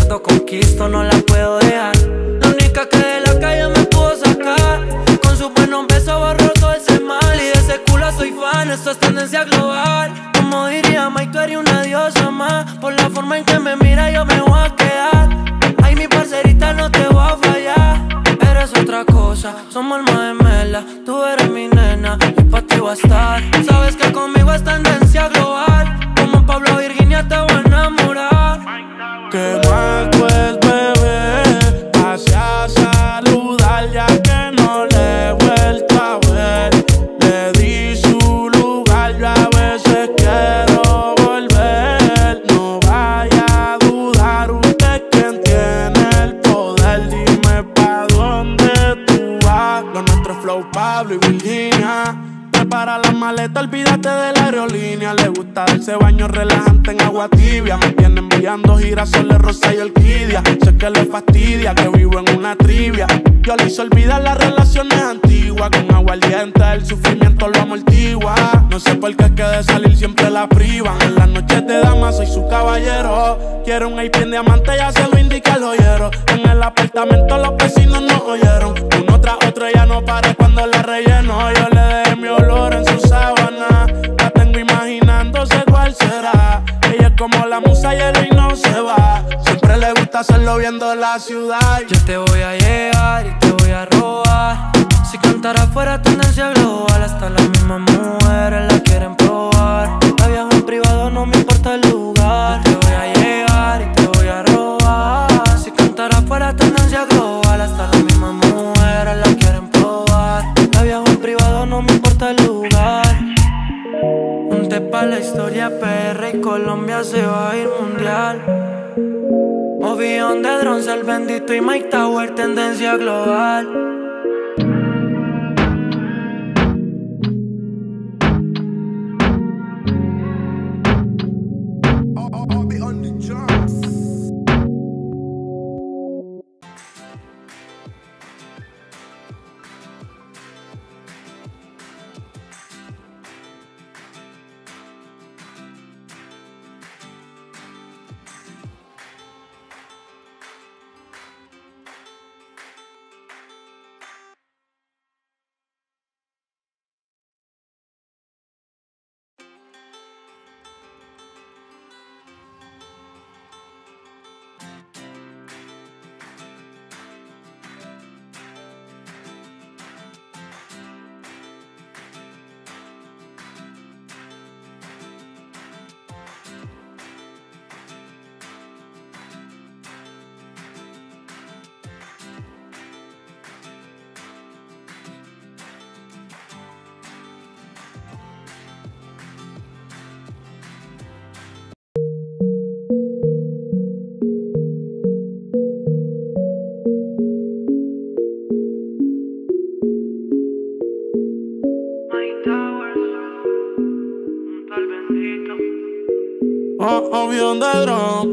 pierdo conquisto, no la puedo dejar. La única que de la calle me pudo sacar. Con sus buenos besos borró todo ese mal. Y de ese culo soy fan, esto es tendencia global. Como diría Mike, tú eres una diosa más. Por la forma en que me mira yo me voy a quedar. Ay, mi parcerita, no te voy a fallar. Eres otra cosa, somos alma gemela. Tú eres mi nena y pa' ti voy a estar. Sabes que conmigo es tendencia global. Como Pablo Virginia te voy a enamorar. ¿Qué más pues, bebé? Pase a saludar ya que no le he vuelto a ver. Le di su lugar, yo a veces quiero volver. No vaya a dudar, usted quien tiene el poder. Dime pa' dónde tú vas. Lo nuestro es Flow, Pablo y Virginia. Prepara la maleta, olvídate de la aerolínea. Le gusta darse baño relajante en agua tibia. Me tiene enviando girasoles, rosa y orquídea. Sé que le fastidia que vivo en una trivia. Yo le hice olvidar las relaciones antiguas. Con aguardiente el sufrimiento lo amortigua. No sé por qué es que de salir siempre la privan. En las noches de dama soy su caballero. Quiero un IP en diamante, ya se lo indica el joyero. En el apartamento los vecinos nos oyeron. Uno tras otro ella no para cuando la relleno. Yo le dejé mi olor en su sábana. La tengo imaginándose cuál será. Ella es como la musa hielo y no se va. Siempre le gusta hacerlo viendo la ciudad. Yo te voy a llegar y te voy a robar. Si cantara fuera tendencia global, hasta las mismas mujeres la quieren probar. La viajo en privado, no me importa el lugar. Yo te voy a llegar y te voy a robar. Si cantara fuera tendencia global, hasta las mismas mujeres la quieren probar. La viajo en privado, no me importa el lugar. Un té pa' la historia, PR y Colombia se va a ir mundial. Ovión de drones, el bendito y Mike Tower, tendencia global. Ovión de drum,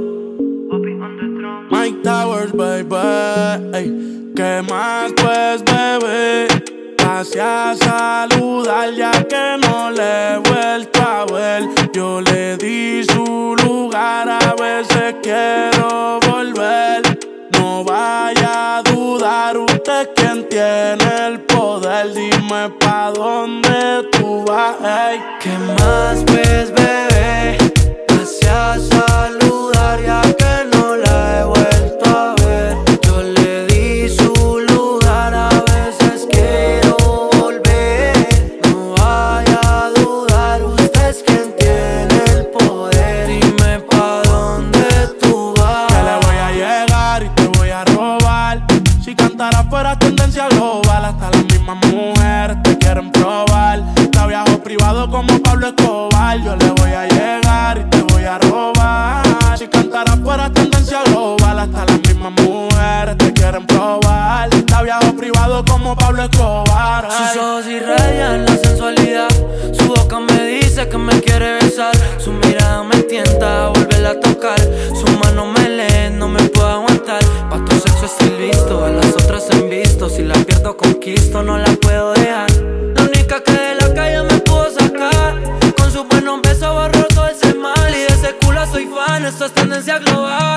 Mike Towers, baby. Ey, ¿qué más pues, bebé? Pase a saludar ya que no le he vuelto a ver. Yo le di su lugar, a veces quiero volver. No vaya a dudar, usted quien tiene el poder. Dime pa' dónde tú vas, ey. ¿Qué más pues, bebé? Pase a saludar ya que no la he vuelto a ver. Yo le di su lugar, a veces quiero volver. No vaya a dudar, usted es quien tiene el poder. Dime pa' dónde tú vas. Que le voy a llegar y te voy a robar. Si cantara fuera tendencia global, hasta las mismas mujeres te quieren probar. Te viajo privado como Pablo Escobar. Yo le voy a llegar y te voy a robar. Si cantara fuera tendencia global, hasta las mismas mujeres te quieren probar. Te viajo privado como Pablo Escobar. Sus ojos irradian la sensualidad. Su boca me dice que me quiere besar. Su mirada me tienta a volverla a tocar. Su mano me lee, no me puedo aguantar. Pa' tu sexo estoy listo, a las otras en visto. Si la pierdo conquisto, no la puedo dejar. La única que de la calle me pudo sacar. Con sus buenos besos borró todo ese mal. Y de ese culo soy fan, esto es tendencia global. Como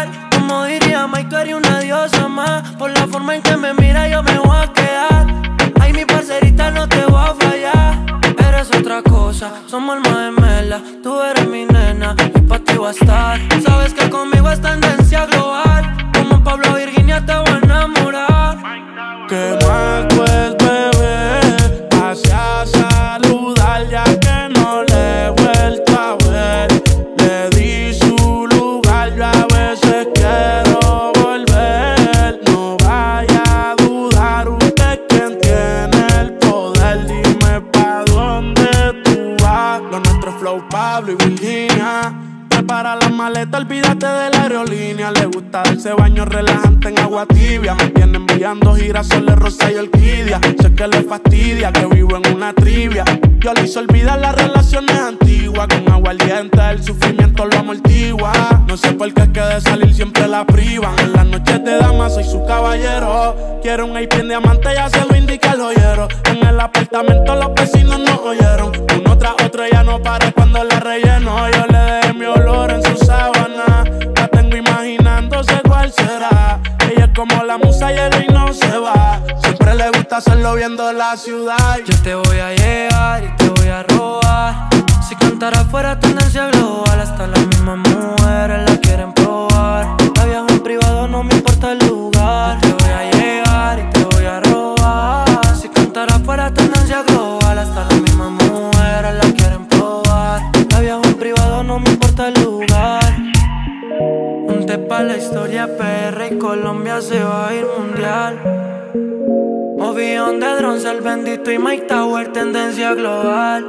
Como diría Mike, tú eres una diosa más. Por la forma en que me mira yo me voy a quedar. Ay, mi parcerita, no te voy a fallar. Eres otra cosa, somos alma gemela. Tú eres mi nena y pa' ti voy a estar. Sabes que conmigo es tendencia global. Como Pablo Virginia te voy a enamorar. ¿Qué más pues, bebé? Pase a saludar ya que no le he vuelto a ver. Le di su lugar, yo a veces quiero volver. No vaya a dudar, usted quien tiene el poder. Dime pa' dónde tú vas. Lo nuestro es Flow, Pablo y Virginia. Prepara la maleta, olvídate de la aerolínea. Le gusta darse baño relajante en agua tibia. Me tiene enviando girasoles, rosa y orquídea. Sé que le fastidia que vivo en una trivia. Yo le hice olvidar las relaciones antiguas. Con aguardiente el sufrimiento lo amortigua. No sé por qué es que de salir siempre la privan. En las noches de dama soy su caballero. Quiero un IP en diamante, ya se lo indica el joyero. En el apartamento los vecinos no oyeron. Uno tras otro ella no para cuando la relleno. Yo le dejé mi olor en su sábana. La tengo imaginándose cuál será. Ella es como la musa, llega y no se va. Siempre le gusta hacerlo viendo la ciudad. Yo te voy a llegar y te voy a robar. Si cantara fuera tendencia global. Hasta las mismas mujeres la quieren probar. La viajo en privado, no me importa el lugar. Yo te voy a llegar y te voy a robar. Si cantara fuera tendencia global. Hasta las mismas mujeres la quieren probar. La viajo en privado, no me importa el lugar. Un té pa' la historia, PR y Colombia se va a ir mundial. Movión de drones, el bendito y Mike Tower, tendencia global.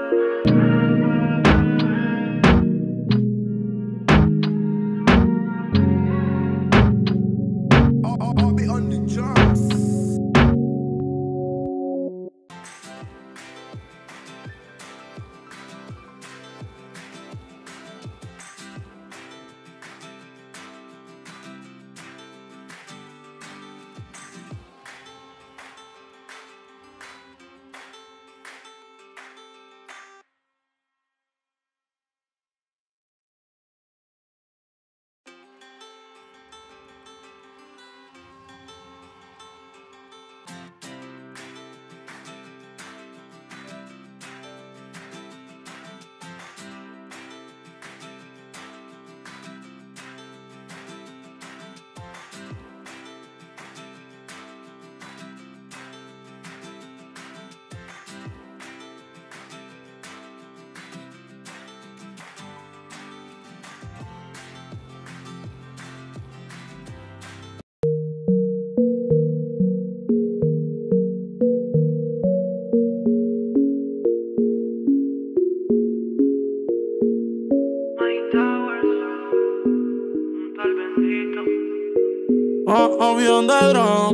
Movión de drone,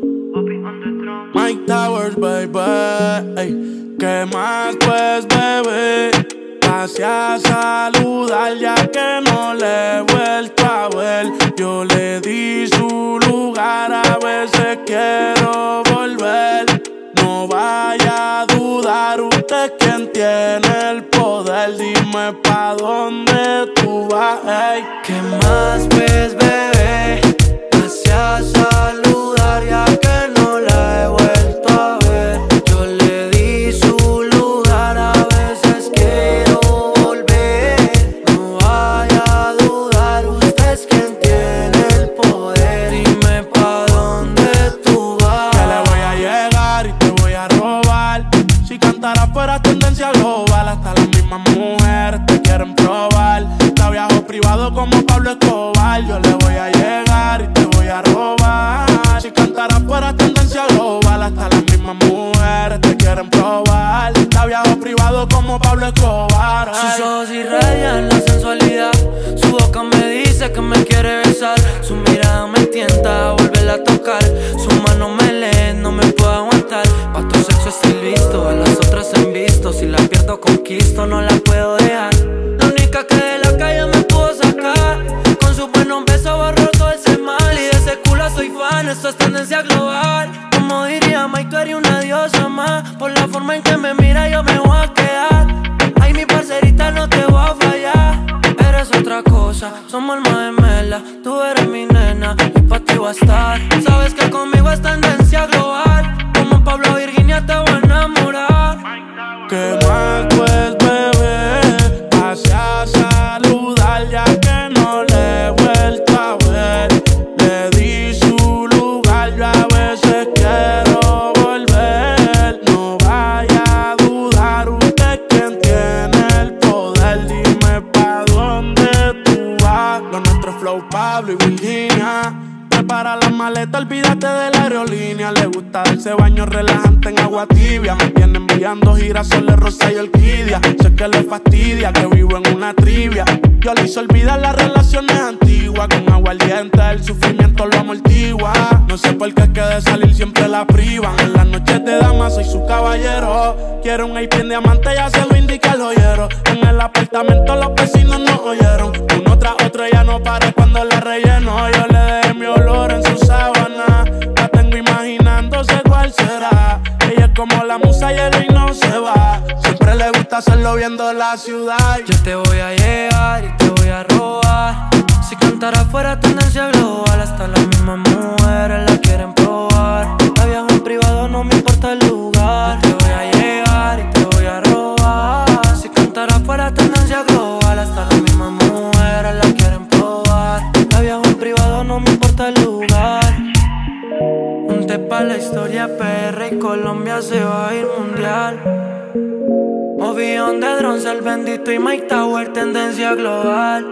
Mike Towers, baby. Ey, ¿qué más pues, bebé? Pase a saludar ya que no le he vuelto a ver. Yo le di su lugar, a veces quiero volver. No vaya a dudar, usted es quien tiene el poder. Dime pa' dónde tú vas, ey. ¿Qué más pues, bebé? Pase a saludar ya que no la he vuelto a ver. Yo le di su lugar, a veces quiero volver. No vaya a dudar, usted es quien tiene el poder. Dime pa' dónde tú vas. Que le voy a llegar y te voy a robar. Si cantara fuera tendencia global. Hasta las mismas mujeres te quieren probar. Te viajo privado como Pablo Escobar. Yo le voy a llegar y te voy a robar. Si cantara fuera tendencia global. Hasta las mismas mujeres te quieren probar. Te viajo privado como Pablo Escobar. Sus ojos irradian la sensualidad. Su boca me dice que me quiere besar. Su mirada me tienta a volverla a tocar. Su mano me lee, no me puedo aguantar. Pa' tu sexo estoy listo, a las otras he visto. Si la pierdo conquisto, no la puedo dejar. La única que de la calle me pudo sacar. Con su buenos besos borró todo ese mal. Y de ese culo soy fan, esto es tendencia global. Como diría Mike, tú eres una diosa más. Por la forma en que me mira yo me voy a quedar. Ay, mi parcerita, no te voy a fallar. Eres otra cosa, somos somos alma gemela. Tú eres mi nena y pa' ti voy a estar. Sabes que conmigo es tendencia global. Como Pablo Virginia te voy a enamorar. ¿Qué más pues, bebé? Pase a saludar ya que no le he vuelto a ver. Le di su lugar, yo a veces quiero volver. No vaya a dudar, usted quien tiene el poder. Dime pa' dónde tú vas. Lo nuestro es Flow, Pablo y Virginia. Prepara la maleta, olvídate de la aerolínea. Le gusta darse baño relajante en agua tibia. Me tiene enviando girasoles, rosa y orquídea. Sé que le fastidia que vivo en una trivia. Yo le hice olvidar las relaciones antiguas. Con aguardiente el sufrimiento lo amortigua. No sé por qué es que de salir siempre la privan. En las noches de dama soy su caballero. Quiero un IP en diamante, ya se lo indica el joyero. En el apartamento los vecinos no oyeron. Uno tras otro ella no para cuando la relleno. Yo le dejé mi olor en su sábana. La tengo imaginándose cuál será. Ella es como la musa y el no se va. Siempre le gusta hacerlo viendo la ciudad. Yo te voy a llegar y te voy a robar. Si cantara fuera tendencia global, hasta las mismas mujeres la quieren probar. La viajo en privado, no me importa el lugar. Yo te voy a llegar y te voy a robar. Si cantara fuera tendencia global, hasta las mismas mujeres la quieren probar. La viajo en privado, no me importa el lugar. Un té pa' la historia, PR y Colombia se va a ir mundial. Movión de drones, el bendito y Mike Tower, tendencia global.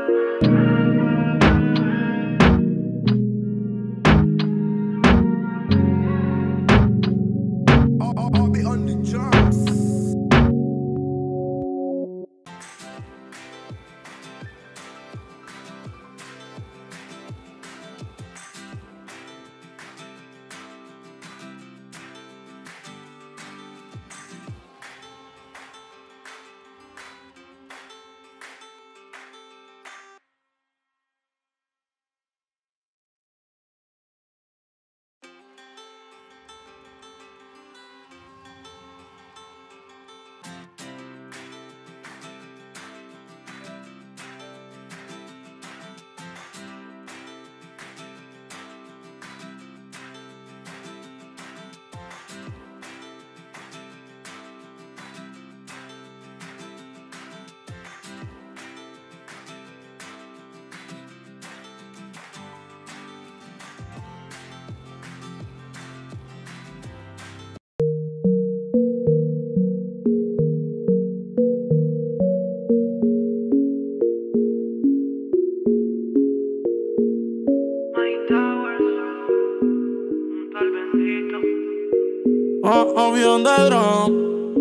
Movión de drum,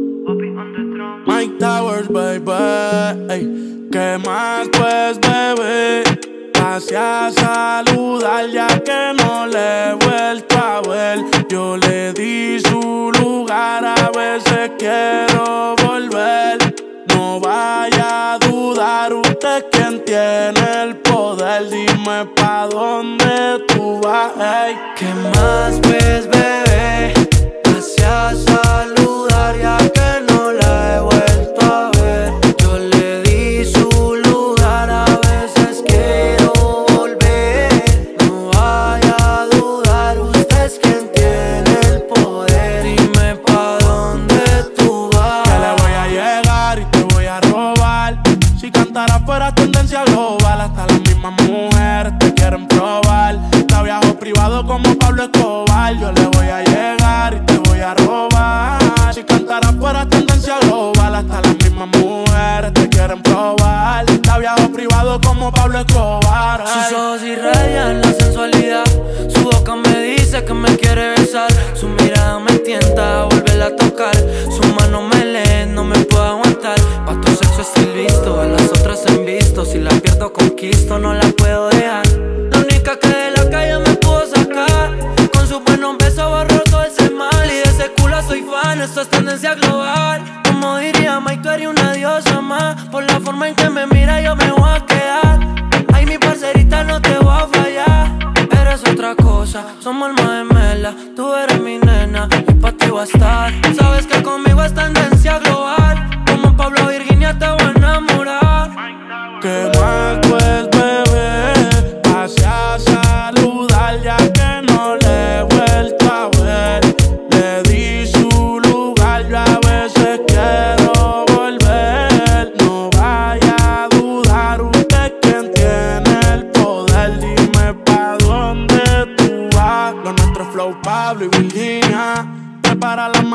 Mike Towers, baby. Ey, ¿qué más pues, bebé? Pase a saludar ya que no le he vuelto a ver. Yo le di su lugar, a veces quiero volver. No vaya a dudar, usted quien tiene el poder. Dime pa' dónde tú vas, ey. ¿Qué más pues, bebé? Pase a saludar ya que no la he vuelto a ver. Yo le di su lugar, a veces quiero volver. No vaya a dudar, usted es quien tiene el poder. Dime pa' dónde tú vas. Que le voy a llegar y te voy a robar. Si cantara fuera tendencia global, hasta las mismas mujeres te quieren probar. La viajo privado como Pablo Escobar. Yo le voy a llegar y te voy a robar. Si cantara fuera tendencia global, hasta las mismas mujeres te quieren probar. La viajo privado como Pablo Escobar. Sus ojos irradian la sensualidad. Su boca me dice que me quiere besar. Su mirada me tienta a volverla a tocar. Sus manos me leen, no me puedo aguantar. Pa' tu sexo estoy listo, a las otras he visto. Si la pierdo conquisto, no la puedo dejar. La única que de la calle me pudo sacar. Con sus buenos besos borró todo ese mal. Y de ese culo soy fan, esto es tendencia global. Como diría Mike, tú eres una diosa más. Por la forma en que me mira yo me voy a quedar. Ay, mi parcerita, no te voy a fallar. Eres otra cosa, somos alma gemela. Tú eres mi nena y pa' ti voy a estar. Sabes que conmigo es tendencia global. Como Pablo Virginia te voy a enamorar. ¿Qué más pues, bebé?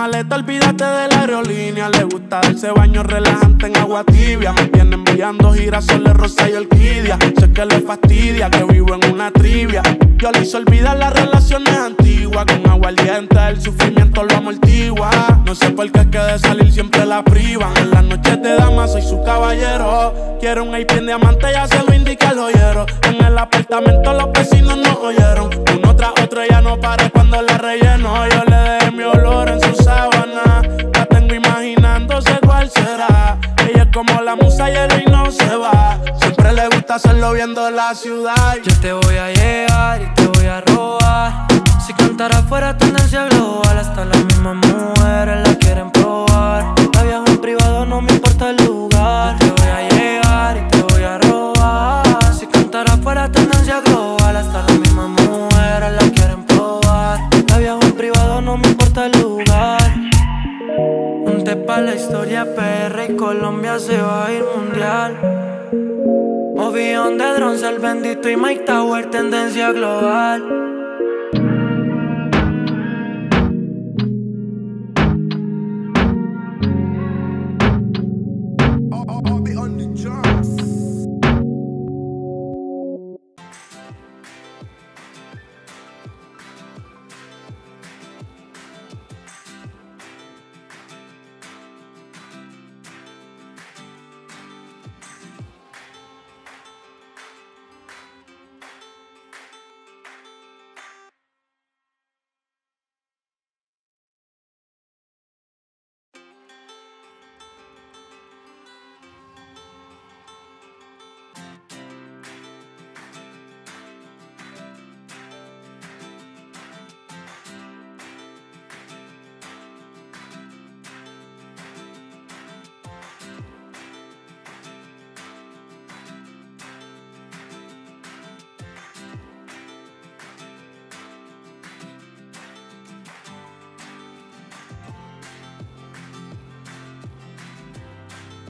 maleta, olvídate de la aerolínea. Le gusta darse baño relajante en agua tibia. Me tiene enviando girasoles, rosa y orquídea. Sé que le fastidia que vivo en una trivia. Yo le hice olvidar las relaciones antiguas. Con aguardiente el sufrimiento lo amortigua. No sé por qué es que de salir siempre la privan. En las noches de dama soy su caballero. Quiere un AP en diamante, ya se lo indica el joyero. En el apartamento los vecinos nos oyeron. Uno tras otro ya no para cuando la relleno. Yo le dejé mi olor en su sábana. La tengo imaginándose cuál será. Ella es como la musa y el rey no se va. Siempre le gusta hacerlo viendo la ciudad. Yo te voy a llegar y te voy a robar. Si cantara fuera tendencia global, hasta las mismas mujeres la quieren probar. La viajo en privado, no me importa el lugar. Yo te voy a llegar y te voy a robar. Si cantara fuera tendencia global, hasta las mismas mujeres la quieren probar. La viajo en privado, no me importa el lugar. Un té pa' la historia, PR y Colombia se va a ir mundial. Ovillón de Drones, el bendito y Mike Tower, tendencia global.